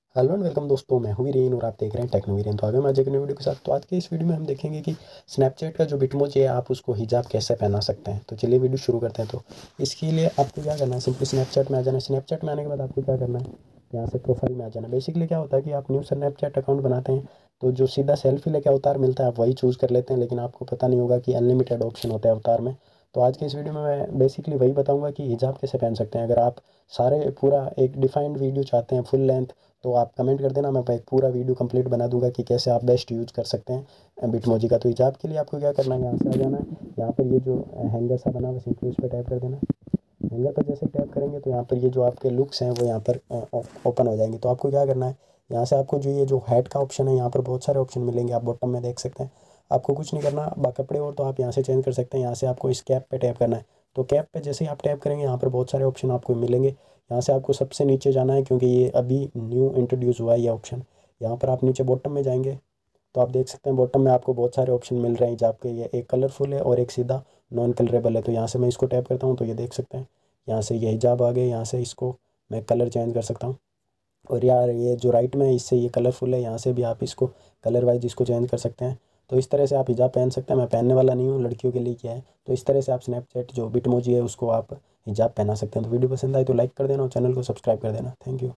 Hello and welcome दोस्तों, मैं हूँ वीरेन और आप देख रहे हैं टेक्नोवीरेन। तो आगे मैं आज एक नई वीडियो के साथ। तो आज के इस वीडियो में हम देखेंगे कि स्नैपचैट का जो बिटमोजी है आप उसको हिजाब कैसे पहना सकते हैं। तो चलिए वीडियो शुरू करते हैं। तो इसके लिए आपको क्या करना है, सिंपली स्नैपचैट में आ जाना है। स्नैपचैट में आने के बाद आपको क्या करना है, यहाँ से प्रोफाइल में आ जाना है। बेसिकली क्या होता है कि आप न्यू स्नैपचैट अकाउंट बनाते हैं तो जो सीधा सेल्फी लेके अवतार मिलता है आप वही चूज़ कर लेते हैं, लेकिन आपको पता नहीं होगा कि अनलिमिटेड ऑप्शन होता है अवतार में। तो आज के इस वीडियो में मैं बेसिकली वही बताऊंगा कि हिजाब कैसे पहन सकते हैं। अगर आप सारे पूरा एक डिफाइंड वीडियो चाहते हैं फुल लेंथ, तो आप कमेंट कर देना, मैं भाई पूरा वीडियो कंप्लीट बना दूंगा कि कैसे आप बेस्ट यूज़ कर सकते हैं बिटमोजी का। तो हिजाब के लिए आपको क्या करना है, यहाँ से आ जाना है। यहाँ पर ये जो हैंगर सा बना हुआ है सिंपली उस पर टैप कर देना। हैंगर पर जैसे टैप करेंगे तो यहाँ पर ये जो आपके लुक्स हैं वो यहाँ पर ओपन हो जाएंगे। तो आपको क्या करना है, यहाँ से आपको जो ये जो हेड का ऑप्शन है, यहाँ पर बहुत सारे ऑप्शन मिलेंगे, आप बॉटम में देख सकते हैं। आपको कुछ नहीं करना, कपड़े और तो आप यहाँ से चेंज कर सकते हैं। यहाँ से आपको इस कैप पे टैप करना है। तो कैप पे जैसे ही आप टैप करेंगे यहाँ पर बहुत सारे ऑप्शन आपको मिलेंगे। यहाँ से आपको सबसे नीचे जाना है क्योंकि ये अभी न्यू इंट्रोड्यूस हुआ है ये ऑप्शन। यहाँ पर आप नीचे बॉटम में जाएंगे तो आप देख सकते हैं बॉटम में आपको बहुत सारे ऑप्शन मिल रहे हैं हिजाब के। ये एक कलरफुल है और एक सीधा नॉन कलरेबल है। तो यहाँ से मैं इसको टैप करता हूँ तो ये देख सकते हैं यहाँ से ये हिजाब आ गए। यहाँ से इसको मैं कलर चेंज कर सकता हूँ। और यार ये जो राइट में है इससे ये कलरफुल है, यहाँ से भी आप इसको कलर वाइज इसको चेंज कर सकते हैं। तो इस तरह से आप हिजाब पहन सकते हैं। मैं पहनने वाला नहीं हूँ, लड़कियों के लिए किया है। तो इस तरह से आप स्नैपचैट जो बिटमोजी है उसको आप हिजाब पहना सकते हैं। तो वीडियो पसंद आए तो लाइक कर देना और चैनल को सब्सक्राइब कर देना। Thank you.